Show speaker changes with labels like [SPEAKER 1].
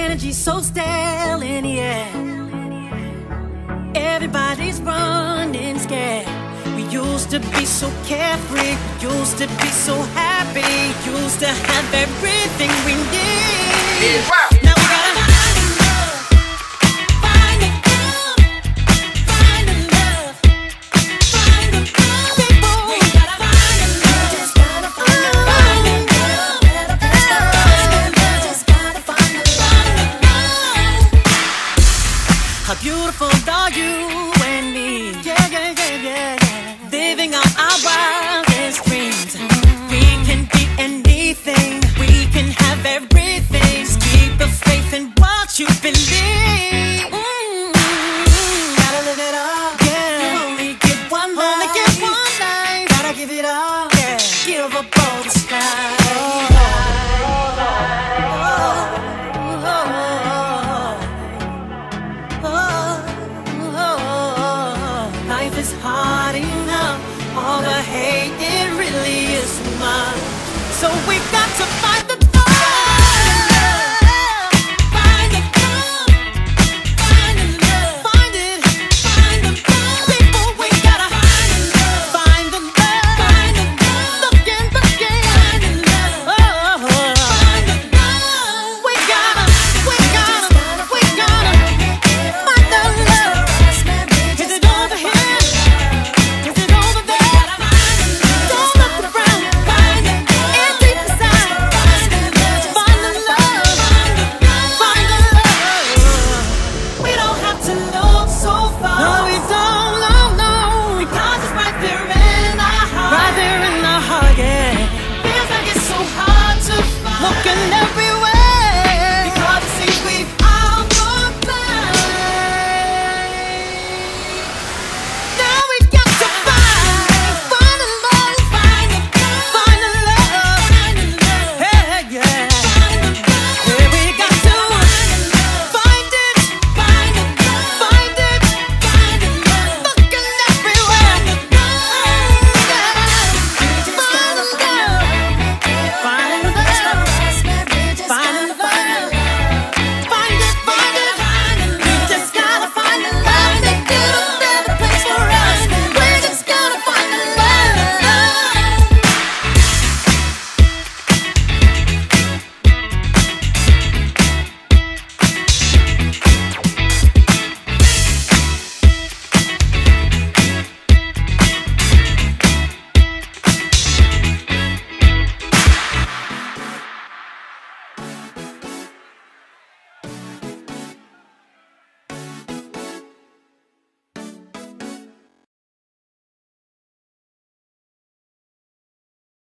[SPEAKER 1] energy so stale in the air. Everybody's running scared. We used to be so carefree, we used to be so happy, used to have everything we need. Now we gotta find the love, find the love, find the love, people. We gotta find the love, just gotta find the love, just gotta find the love. How beautiful are you?